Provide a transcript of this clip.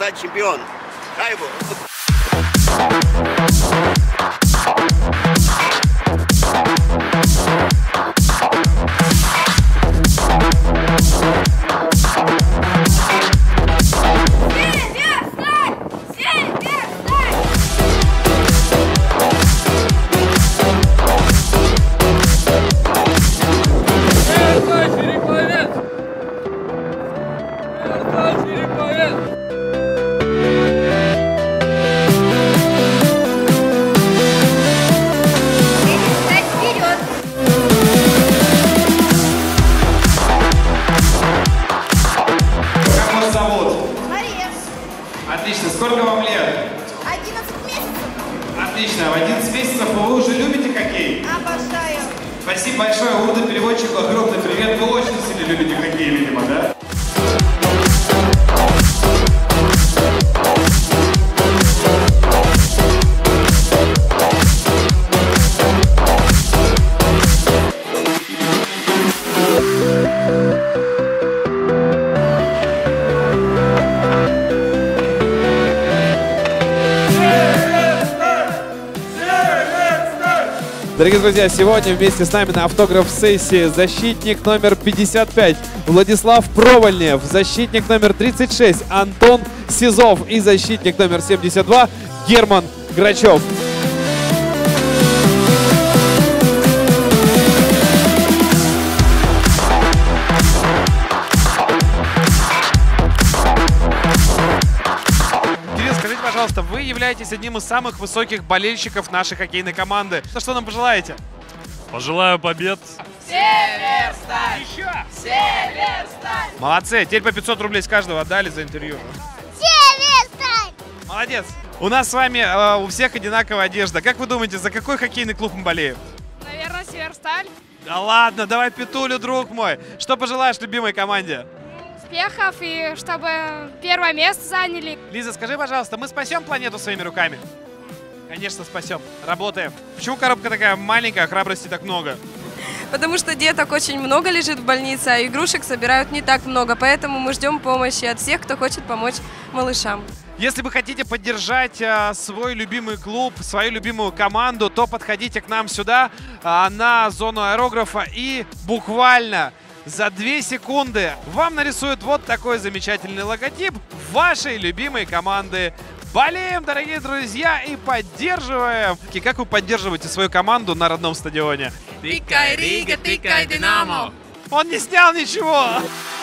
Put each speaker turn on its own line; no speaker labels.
стать чемпионом. Шайбу.
Отлично. Сколько вам лет?
11 месяцев.
Отлично. В 11 месяцев вы уже любите хоккей?
Обожаю. Спасибо
большое. Уда переводчику огромный привет. Вы очень сильно любите хоккей, видимо, да?
Дорогие друзья, сегодня вместе с нами на автограф-сессии защитник номер 55 Владислав Провольнев, защитник номер 36 Антон Сизов и защитник номер 72 Герман Грачев. Скажите, пожалуйста, вы являетесь одним из самых высоких болельщиков нашей хоккейной команды. Что нам пожелаете?
Пожелаю побед.
Северсталь!
Еще!
Северсталь!
Молодцы, теперь по 500 рублей с каждого отдали за интервью.
Северсталь!
Молодец! У нас с вами у всех одинаковая одежда. Как вы думаете, за какой хоккейный клуб мы болеем?
Наверное, Северсталь.
Да ладно, давай петулю, друг мой. Что пожелаешь любимой команде?
Успехов и чтобы первое место заняли.
Лиза, скажи, пожалуйста, мы спасем планету своими руками? Конечно, спасем. Работаем. Почему коробка такая маленькая, а храбрости так много?
Потому что деток очень много лежит в больнице, а игрушек собирают не так много. Поэтому мы ждем помощи от всех, кто хочет помочь малышам.
Если вы хотите поддержать свой любимый клуб, свою любимую команду, то подходите к нам сюда, на зону аэрографа, и буквально за 2 секунды вам нарисуют вот такой замечательный логотип вашей любимой команды. Болеем, дорогие друзья, и поддерживаем. И как вы поддерживаете свою команду на родном стадионе?
Тикай, Рига, тикай, Динамо!
Он не снял ничего!